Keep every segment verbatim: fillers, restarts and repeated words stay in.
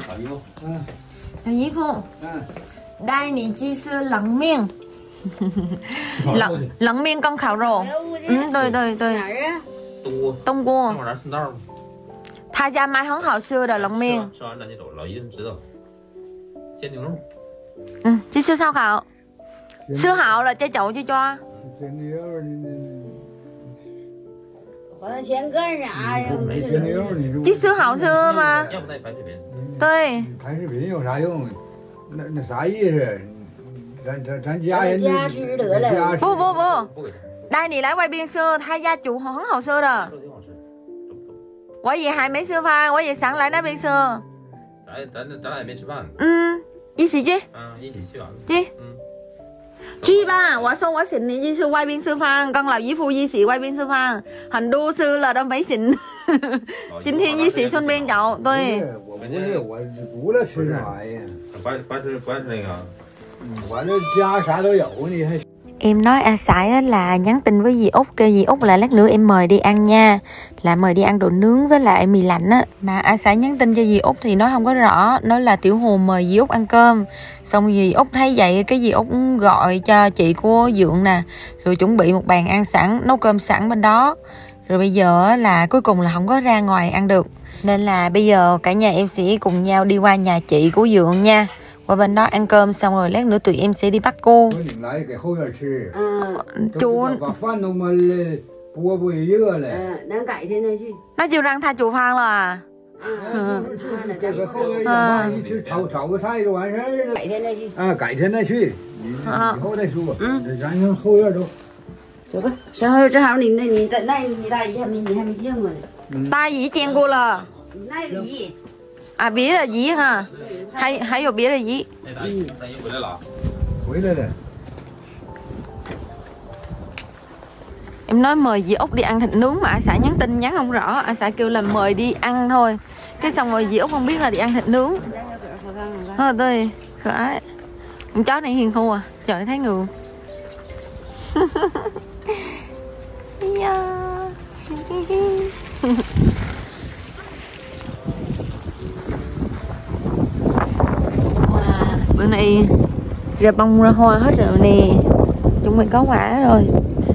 老姨夫， 嗯， 老姨夫， 嗯， 带你去吃冷面。冷冷面跟烤肉，嗯，对对对。 哪儿啊？ 东郭。 东郭。 那往那顺道吗？ 他家卖很好吃的冷面。 吃完咱就走，老姨知道。煎牛肉。 嗯，去吃烧烤。吃好了再走去抓。 煎牛肉你花那钱干啥呀？ 煎牛肉你去吃好吃吗？ 要不带拍视频。 对。 拍视频有啥用？那那啥意思？咱咱咱家人家吃得了。 不不不，带你来外边吃，他家煮很好吃的。我也还没吃饭，我也想来那边吃。 咱咱咱俩也没吃饭。 嗯，一起去。 嗯，一起去完了。 去。嗯。去吧，我说我请你去吃外边吃饭，跟老姨夫一起外边吃饭，很多次了都没请。今天一起顺便走，对。 我不是，我除了吃那玩意儿， 不爱不爱吃不爱吃那个。 反正家啥都有你还。 Em nói A Sải là nhắn tin với dì Út, kêu dì Út là lát nữa em mời đi ăn nha, là mời đi ăn đồ nướng với lại mì lạnh á. Mà A Sải nhắn tin cho dì Út thì nói không có rõ, nói là Tiểu Hồn mời dì Út ăn cơm. Xong dì Út thấy vậy cái dì Út gọi cho chị của Dượng nè, rồi chuẩn bị một bàn ăn sẵn, nấu cơm sẵn bên đó. Rồi bây giờ là cuối cùng là không có ra ngoài ăn được, nên là bây giờ cả nhà em sẽ cùng nhau đi qua nhà chị của Dượng nha. Qua bên đó ăn cơm xong rồi lát nữa tụi em sẽ đi bắt cô. Chú nó chưa rang tha chùa Phan rồi à? À, cải thiên này chứ. Hỗ đây chú. Rang khô ra đâu. Được rồi. Sao hơi hảo nhìn đây nhìn tận đây nhìn đây hay mình hay mình riêng rồi. Ta gì chen cô là. Này gì? À bía là gì hả? Hay hay bía là gì? Em nói mời dì Út đi ăn thịt nướng mà A Sải nhắn tin nhắn không rõ, A Sải kêu là mời đi ăn thôi. Cái xong rồi dì Út không biết là đi ăn thịt nướng. Thôi tôi khởi. Con chó này hiền khu à, trời thấy ngường. Bữa nay ra bông ra hoa hết rồi nè, chuẩn bị có quả rồi.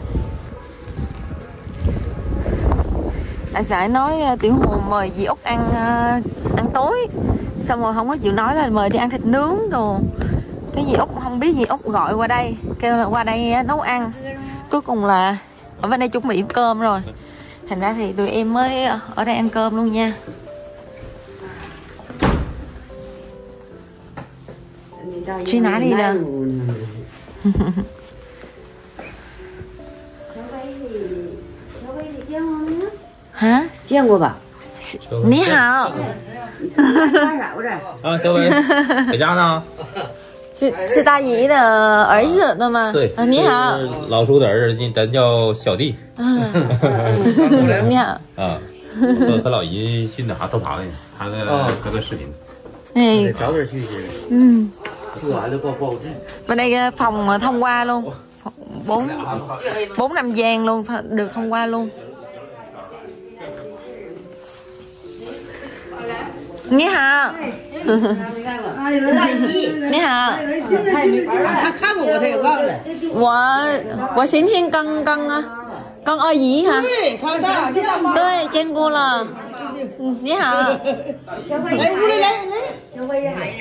A Sải nói Tiểu Hồn mời dì Út ăn uh, ăn tối, xong rồi không có chịu nói là mời đi ăn thịt nướng đồ. Cái dì Út không biết, dì Út gọi qua đây kêu là qua đây nấu ăn. Cuối cùng là ở bên đây chuẩn bị cơm rồi, thành ra thì tụi em mới ở đây ăn cơm luôn nha. Truy nã đi nè. Hả? Chiên qua bà. Ní hào. À,各位，在家呢？ 是是大姨的儿子的吗？ 对， 啊，你好。 老叔的儿子，咱叫小弟。 你好。 啊，和和老姨新的还偷螃蟹，他在拍个视频。 Này. Cháu rồi chứ. Ừ. Chưa được bao nhiêu. Bên đây phòng thông qua luôn, bốn bốn năm gian luôn, được thông qua luôn. Ní hào. Ní hào. 他看过我，他也忘了。 我我今天刚刚啊，跟二姨哈。 对，他大， 对，见过了。嗯，你好。 来屋里来来，小辉的孩子。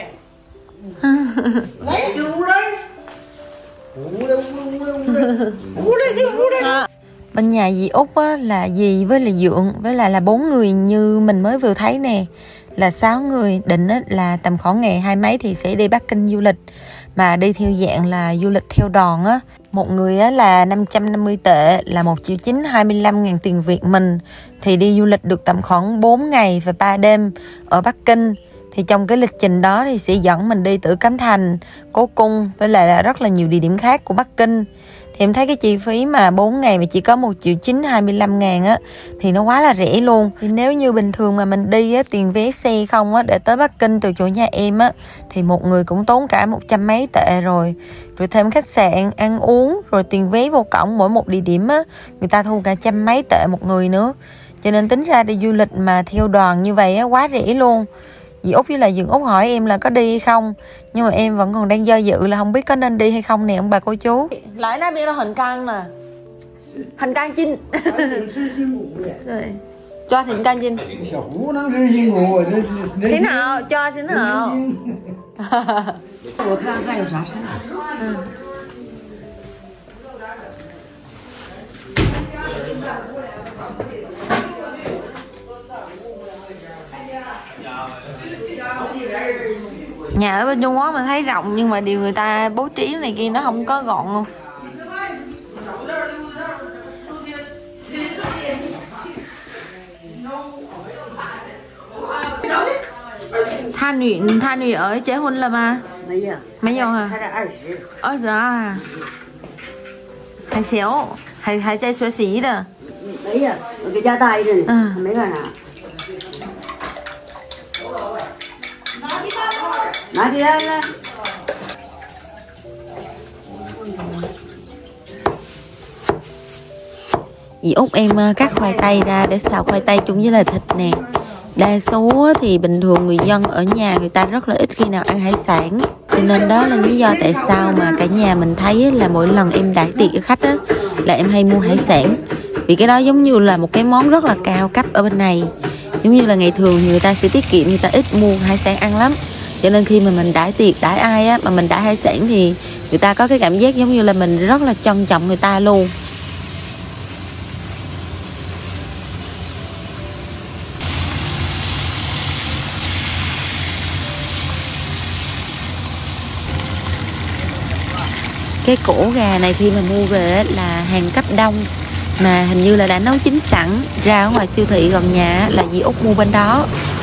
来，进屋来。屋来屋来屋来屋来，屋来进屋来。 Bên nhà dì Út á, là dì với là Dượng với lại là bốn người như mình mới vừa thấy nè, là sáu người. Định á, là tầm khoảng ngày hai mấy thì sẽ đi Bắc Kinh du lịch, mà đi theo dạng là du lịch theo đoàn á. Một người á, là năm trăm năm mươi tệ, là một triệu chín hai mươi lăm ngàn tiền Việt mình, thì đi du lịch được tầm khoảng bốn ngày và ba đêm ở Bắc Kinh. Thì trong cái lịch trình đó thì sẽ dẫn mình đi Tử Cấm Thành, Cố Cung với lại là rất là nhiều địa điểm khác của Bắc Kinh. Thì em thấy cái chi phí mà bốn ngày mà chỉ có một triệu chín hai mươi lăm ngàn á thì nó quá là rẻ luôn. Thì nếu như bình thường mà mình đi á, tiền vé xe không á để tới Bắc Kinh từ chỗ nhà em á thì một người cũng tốn cả một trăm mấy tệ rồi. Rồi thêm khách sạn, ăn uống, rồi tiền vé vô cổng mỗi một địa điểm á người ta thu cả trăm mấy tệ một người nữa. Cho nên tính ra đi du lịch mà theo đoàn như vậy á quá rẻ luôn. Dì Út với lại Dượng Út hỏi em là có đi hay không, nhưng mà em vẫn còn đang do dự là không biết có nên đi hay không nè ông bà cô chú. Lại nói biết là hình căng nè, hình căng chinh. Cho thịt căng chinh. Thế nào cho thế nào? Nhà ở bên Trung Quốc mình thấy rộng nhưng mà điều người ta bố trí này kia nó không có gọn luôn. Tha Nụy, Tha Nụy ở结婚了吗？没有，没有啊，才二十，二十二，还小，还还在学习的。没有，我在家待着呢，嗯，没干啥。拿起来了。Dì Út em cắt khoai tây ra để xào khoai tây chung với là thịt nè. Đa số thì bình thường người dân ở nhà người ta rất là ít khi nào ăn hải sản, cho nên đó là lý do tại sao mà cả nhà mình thấy là mỗi lần em đãi tiệc cho khách á, là em hay mua hải sản. Vì cái đó giống như là một cái món rất là cao cấp ở bên này. Giống như là ngày thường thì người ta sẽ tiết kiệm, người ta ít mua hải sản ăn lắm. Cho nên khi mà mình đãi tiệc, đãi ai á, mà mình đãi hải sản thì người ta có cái cảm giác giống như là mình rất là trân trọng người ta luôn. Cái cổ gà này khi mà mua về là hàng cấp đông, mà hình như là đã nấu chín sẵn, ra ở ngoài siêu thị gần nhà là dì Út mua bên đó.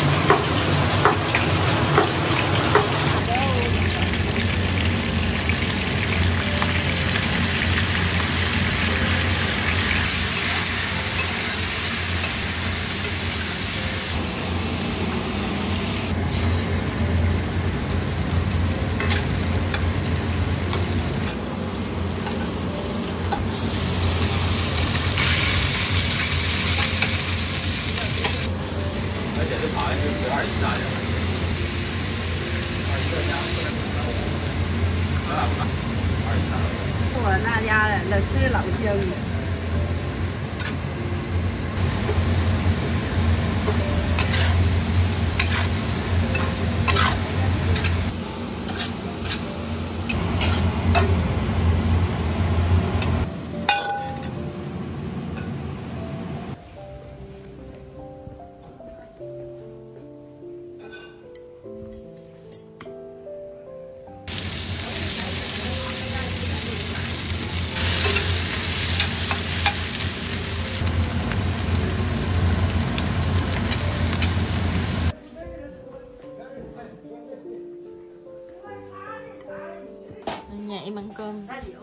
Em ăn cơm.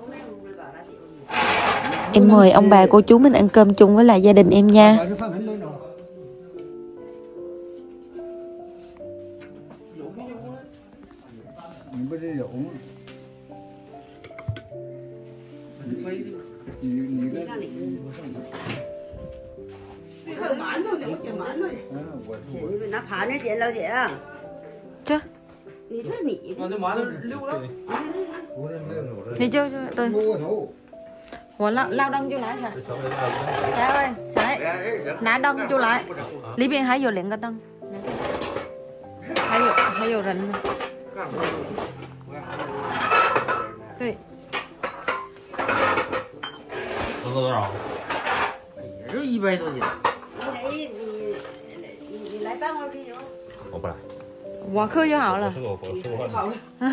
Em mời ông bà cô chú mình ăn cơm chung với lại gia đình em nha. Chứ你就就对，我捞捞灯就来噻，来ơi，来拿灯就来，里边还有两个灯，还有还有人呢，对， 能多少？ 也就一百多斤。 你你你来办会儿啤酒。 我不来。 我喝就好了。 我吃过饭。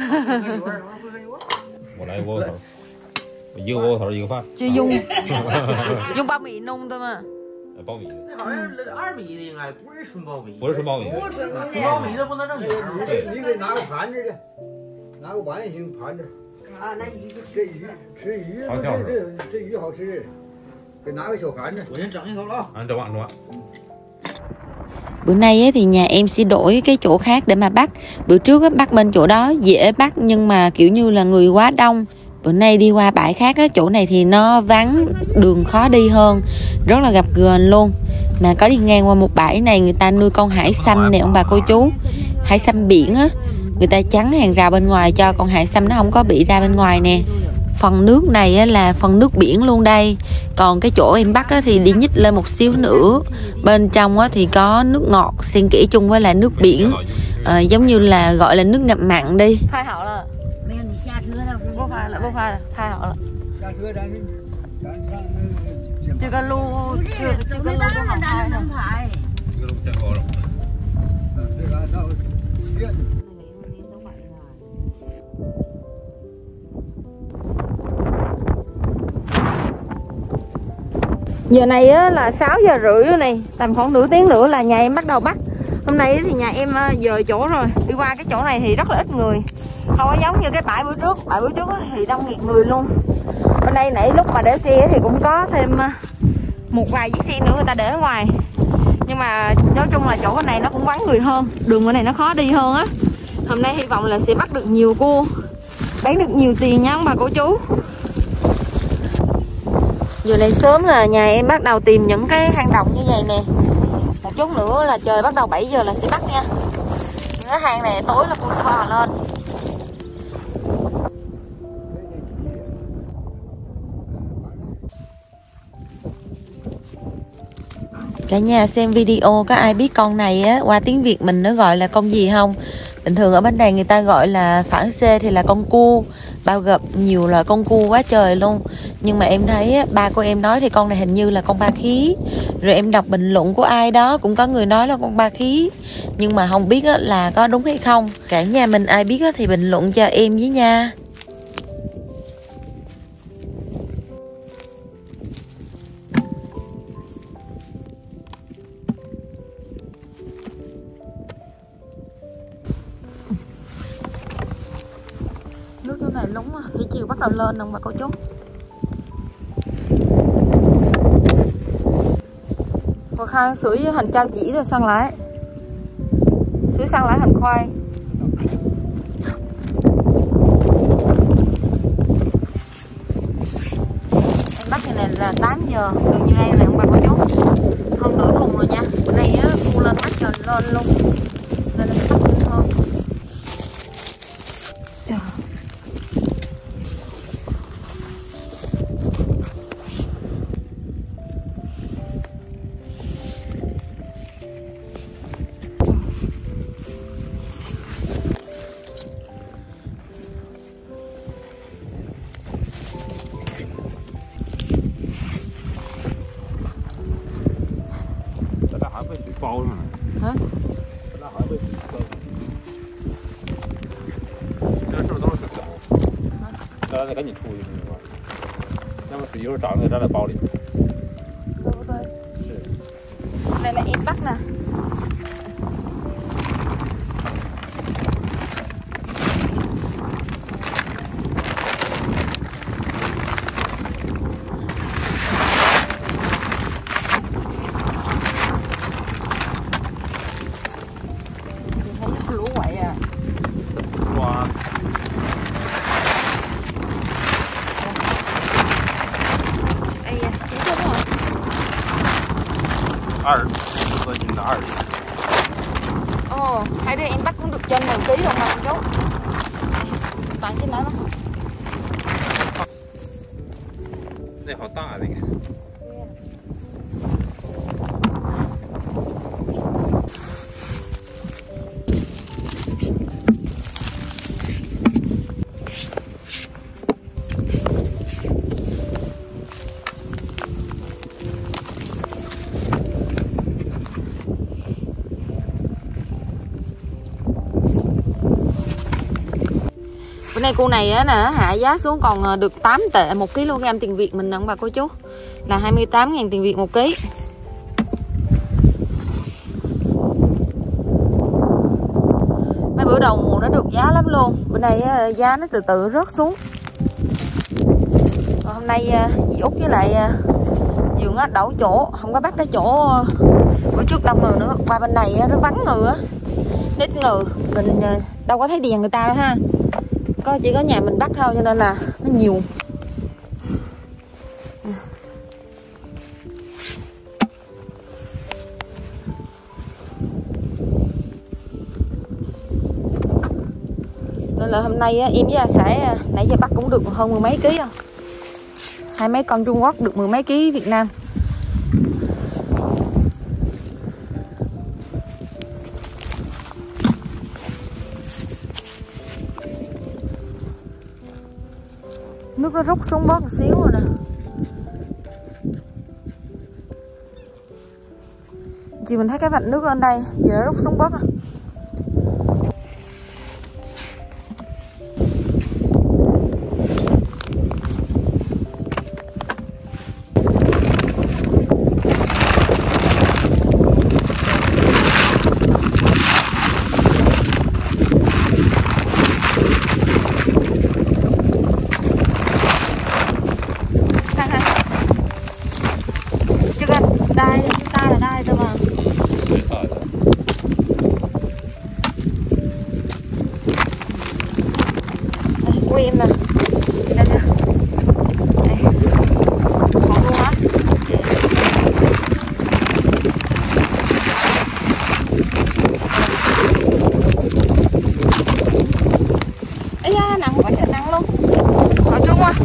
我来窝窝头，一个窝窝头一个饭。 就用用苞米弄的嘛。 苞米。 那好像是二米的，应该不是纯苞米。 不是纯苞米。 不是纯苞米。 苞米的不能正形。 你给拿个盘子去，拿个碗也行，盘子。 啊，那鱼这鱼吃鱼，这这这鱼好吃，给拿个小盘子。 我先整一口了啊。 啊，整碗整碗。 Bữa nay ấy thì nhà em sẽ đổi cái chỗ khác để mà bắt. Bữa trước ấy, bắt bên chỗ đó dễ bắt nhưng mà kiểu như là người quá đông. Bữa nay đi qua bãi khác á, chỗ này thì nó vắng, đường khó đi hơn, rất là gập ghềnh luôn. Mà có đi ngang qua một bãi này người ta nuôi con hải xăm nè ông bà cô chú. hải sâm biển á, người ta chắn hàng rào bên ngoài cho con hải sâm nó không có bị ra bên ngoài nè. Phần nước này á, là phần nước biển luôn đây. Còn cái chỗ em bắt á, thì đi nhích lên một xíu nữa. Bên trong á, thì có nước ngọt xen kẽ chung với lại nước biển, à, giống như là gọi là nước ngập mặn đi. Phai hậu là vô phai là vô phai là phai hậu là chưa có lu chưa chưa có lu có hồng phai thôi. Giờ này á, là sáu giờ rưỡi rồi này, tầm khoảng nửa tiếng nữa là nhà em bắt đầu bắt. Hôm nay thì nhà em dời chỗ rồi, đi qua cái chỗ này thì rất là ít người, không có giống như cái bãi bữa trước. Bãi bữa trước thì đông nghẹt người luôn. Bên đây nãy lúc mà để xe thì cũng có thêm một vài chiếc xe nữa người ta để ở ngoài, nhưng mà nói chung là chỗ này nó cũng vắng người hơn, đường bên này nó khó đi hơn á. Hôm nay hy vọng là sẽ bắt được nhiều cua, bán được nhiều tiền nha ông bà cô chú. Giờ này sớm là nhà em bắt đầu tìm những cái hang động như vậy nè. Một chút nữa là trời bắt đầu bảy giờ là sẽ bắt nha. Những cái hang này tối là cua sẽ bò lên. Cả nhà xem video có ai biết con này á, qua tiếng Việt mình nó gọi là con gì không? Bình thường ở bên này người ta gọi là phản xê thì là con cua, bao gồm nhiều loại con cua quá trời luôn. Nhưng mà em thấy á, ba của em nói thì con này hình như là con ba khí. Rồi em đọc bình luận của ai đó cũng có người nói là con ba khí, nhưng mà không biết á, là có đúng hay không. Cả nhà mình ai biết á, thì bình luận cho em với nha. Nước chỗ này lúng thủy chiều bắt đầu lên không bà cô chú. Rồi khai sủi hành trao chỉ rồi săn lại. Sủi săn lại hành khoai. Em bắt cái này là tám giờ, từ như đây là ông bà cô chú. Hơn nửa thùng rồi nha. Bữa nay á mua lên bắt trời lên luôn. Nên là bắt hơn. 包上来。 啊？ 那好像被水包了。这是不是都是水的？咱得赶紧出去，你说，要不水一会儿长在咱的包里。 对不对？ 是。 Này là em bắt nè. Lũ quậy à. Wow. Ây da, đúng không hả? 二,核心的二. Ồ, hai đứa em bắt cũng được trên mười ký rồi mà chú. Toàn trên đó đó. Này hào大那个。 Bữa nay cô này á nè hạ giá xuống còn được tám tệ một ki lô gam tiền Việt mình nè ông bà cô chú, là hai mươi tám ngàn tiền Việt một ký. Mấy bữa đầu mùa nó được giá lắm luôn, bữa nay giá nó từ từ rớt xuống. Rồi hôm nay dì Út với lại Dường á đổ chỗ, không có bắt cái chỗ bữa trước đông người nữa, qua bên này nó vắng người á, ít người, mình đâu có thấy đèn người ta đâu ha. Có chỉ có nhà mình bắt thôi cho nên là nó nhiều. Nên là hôm nay á, em với A sẽ nãy giờ bắt cũng được hơn mười mấy ký không? Hai mấy con Trung Quốc được mười mấy ký Việt Nam. Nước nó rút xuống bớt một xíu rồi nè. Chị mình thấy cái vạch nước lên đây, giờ nó rút xuống bớt à. Em nè, đây nè, đây, còn luôn hả? Ây da, nặng quá trời nặng luôn, hỏi chú quá.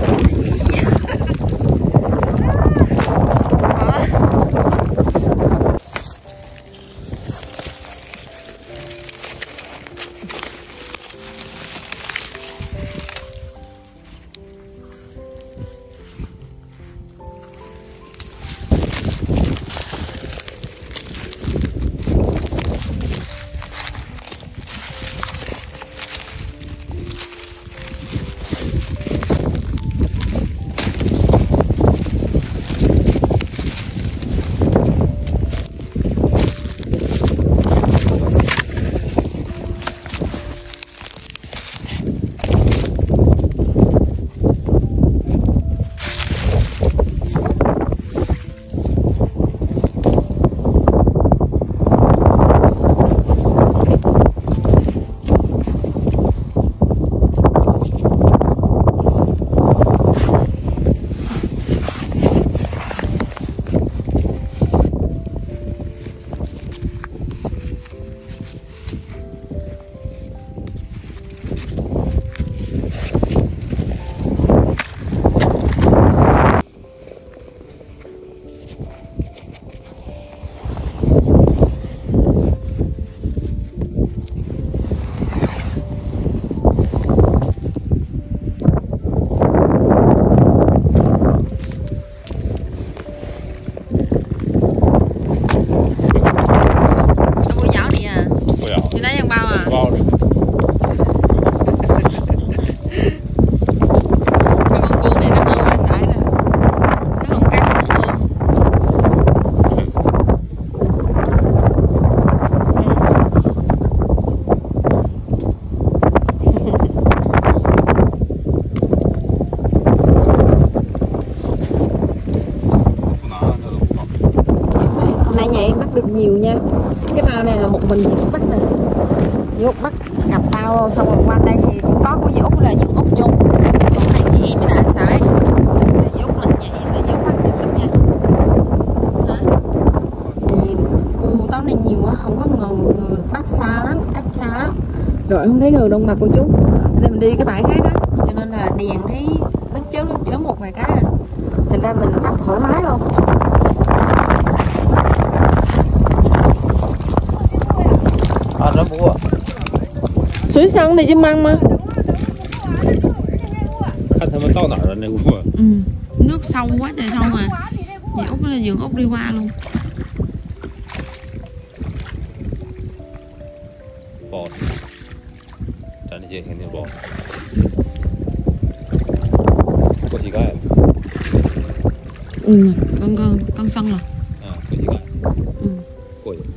Được nhiều nha. Cái bao này là một mình chị Út bắt nè. Chị Út bắt gặp bao xong rồi qua đây thì cũng có của chị Út là Dương Út chung. Còn này chị em là sải. Chị Út là nhà em là Dương bắt chị Út nha. Hả? Thì cô táo này nhiều quá, không có người, người bắt xa lắm, cách xa lắm. Rồi không thấy người đông bà cô chú. Nên mình đi cái bãi khác á, cho nên là đèn thấy nó chớm nó chớm một vài cái. Thành ra mình bắt thoải mái luôn. À, nó mua. Suối sông này chứ măng mà. 看他们到哪儿了那屋。 Ừ, nước sâu quá trời sâu mà. Chị Út là giường Út đi qua luôn. Bò.咱这些肯定包。过膝盖。 Ừ, con con con sông rồi. À,过膝盖。 Ừ. 过去。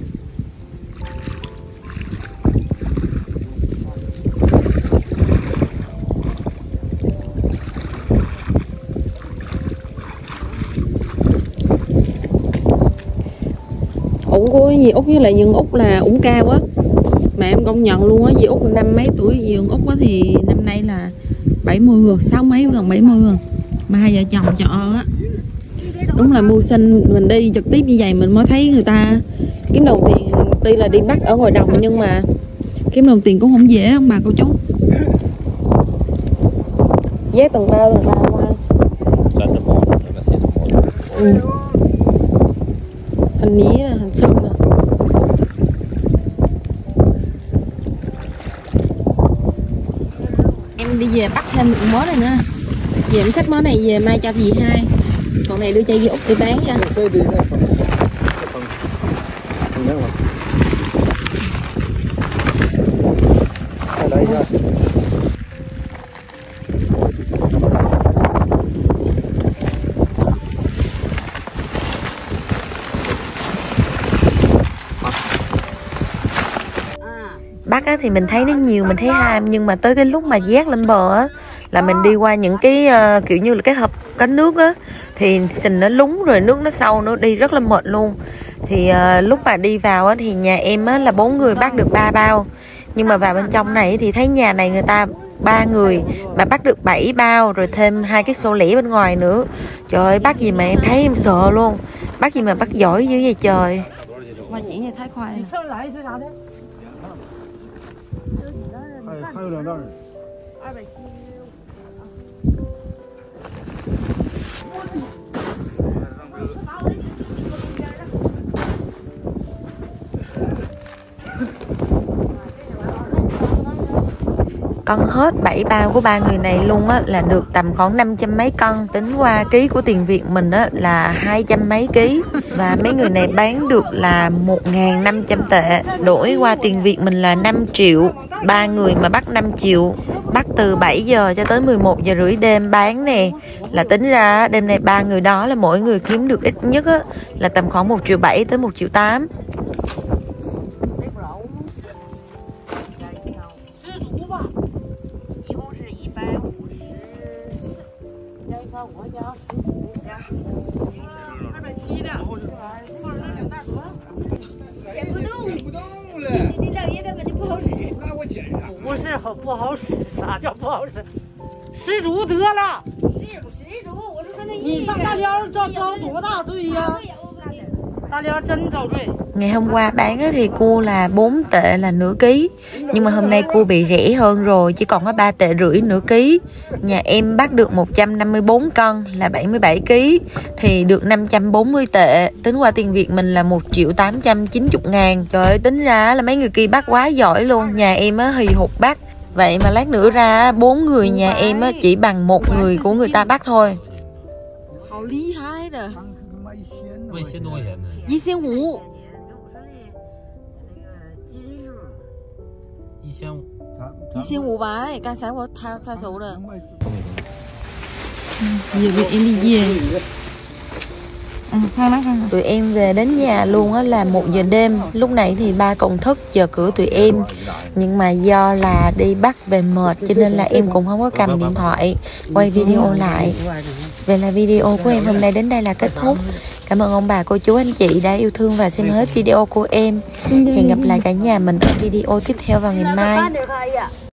Ủng của dì Út với lại Dương Út là ủng cao á. Mà em công nhận luôn á, dì Út năm mấy tuổi, dì Út á thì năm nay là bảy mươi rồi, sáu mấy gần bảy mươi rồi. Mà hai vợ chồng chợ á. Đúng là mưu sinh, mình đi trực tiếp như vậy mình mới thấy người ta kiếm đồng tiền. Tuy là đi bắt ở ngoài đồng nhưng mà kiếm đồng tiền cũng không dễ không bà cô chú. Vét từng bao từng bao qua. Lên nó mòn, nó sẽ mòn. Ừ. Hình ní là hình sông nè. Em đi về bắt thêm một món này nữa. Về em xách món này về mai cho dì hai. Còn này đưa cho dì Út đi bán nha. Bắt á, thì mình thấy nó nhiều, mình thấy ham, nhưng mà tới cái lúc mà vác lên bờ á là mình đi qua những cái uh, kiểu như là cái hộp có nước á thì sình nó lúng rồi nước nó sâu, nó đi rất là mệt luôn. Thì uh, lúc mà đi vào á thì nhà em á là bốn người bắt được ba bao, nhưng mà vào bên trong này thì thấy nhà này người ta ba người mà bắt được bảy bao, rồi thêm hai cái xô lẻ bên ngoài nữa. Trời ơi, bắt gì mà em thấy em sợ luôn, bắt gì mà bắt giỏi dữ vậy trời. Qua chỉ như thái khoai này. Cân hết bảy bao của ba người này luôn á là được tầm khoảng năm trăm mấy cân, tính qua ký của tiền Việt mình á là hai trăm mấy ký, và mấy người này bán được là một nghìn năm trăm tệ, đổi qua tiền Việt mình là năm triệu. Ba người mà bắt năm triệu, bắt từ bảy giờ cho tới mười một giờ rưỡi đêm bán nè, là tính ra đêm nay ba người đó là mỗi người kiếm được ít nhất á là tầm khoảng một triệu bảy tới một triệu tám. 不是不好使，啥叫不好使？失足得了。 失失足，我就说那你上大辽遭遭多大罪呀？大辽真遭罪。 Ngày hôm qua bán thì cua là bốn tệ là nửa ký, nhưng mà hôm nay cua bị rẻ hơn rồi, chỉ còn có ba tệ rưỡi nửa ký. Nhà em bắt được một trăm năm mươi bốn cân là bảy mươi bảy ký, thì được năm trăm bốn mươi tệ, tính qua tiền Việt mình là một triệu tám trăm chín mươi ngàn. Trời ơi, tính ra là mấy người kia bắt quá giỏi luôn, nhà em á hì hục bắt. Vậy mà lát nữa ra bốn người nhà em á chỉ bằng một người của người ta bắt thôi. Hào lý hai rồi. một千多块钱呢。 一千五。 一千五。 一千五百，刚才我他他số rồi. Về về em đi về. À, khoan đó, khoan. Tụi em về đến nhà luôn á là một giờ đêm. Lúc này thì ba còn thức chờ cửa tụi em, nhưng mà do là đi bắt về mệt cho nên là em cũng không có cầm điện thoại quay video lại. Vậy là video của em hôm nay đến đây là kết thúc. Cảm ơn ông bà cô chú anh chị đã yêu thương và xem hết video của em. Hẹn gặp lại cả nhà mình ở video tiếp theo vào ngày mai.